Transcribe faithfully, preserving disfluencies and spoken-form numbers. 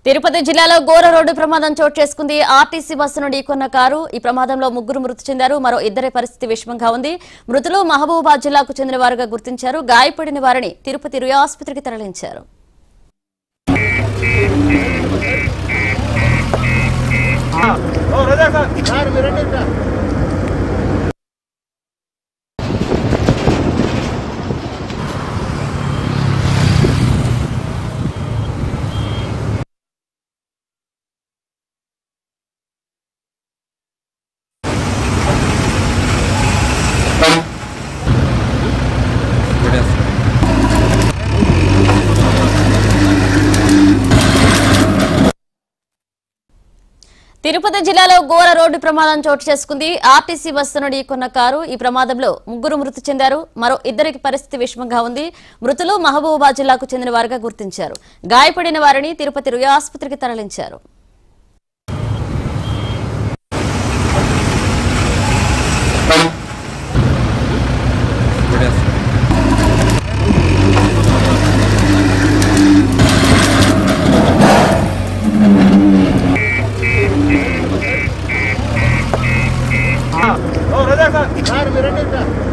తిరుపతి జిల్లాలో ఘోర రోడ్డు ప్రమాదం చోటు చేసుకుంది. ఆర్టీసీ బస్సును ఢీకొన్న కారు. ఈ ప్రమాదంలో ముగ్గురు మృతి చెందారు. మరో ఇద్దరి పరిస్థితి విషమంగా ఉంది. మృతులు మహబూబాబాద్ జిల్లాకు చెందిన వారుగా గుర్తించారు. గాయపడిన వారిని తిరుపతి రుయా ఆసుపత్రికి తరలించారు. తిరుపతి జిల్లాలో ఘోర రోడ్డు ప్రమాదం చోటు చేసుకుంది. ఆర్టీసీ బస్సును ఢీకొన్న కారు. ఈ ప్రమాదంలో ముగ్గురు మృతి చెందారు. మరో ఇద్దరికి పరిస్థితి విషమంగా ఉంది. మృతులు మహబూబాబాద్ జిల్లాకు చెందిన వారుగా గుర్తించారు. గాయపడిన వారిని తిరుపతి రుయా ఆసుపత్రికి తరలించారు. Oh, Raja sir, sir, we are ready, sir.